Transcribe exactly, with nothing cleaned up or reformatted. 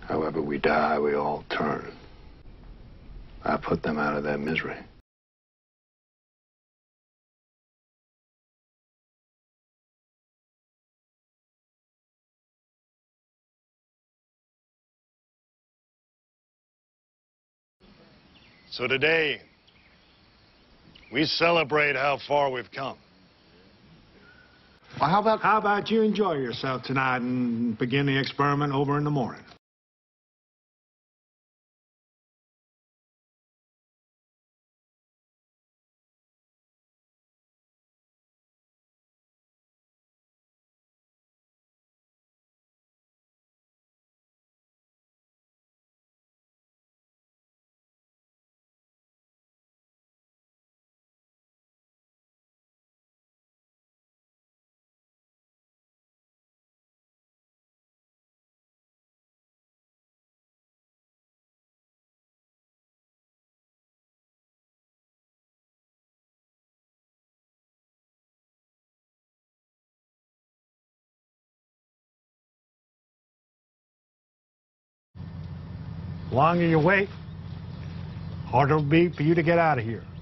However we die, we all turn. I put them out of their misery. So today, we celebrate how far we've come. Well, how about... How about you enjoy yourself tonight and begin the experiment over in the morning? The longer you wait, harder it'll be for you to get out of here.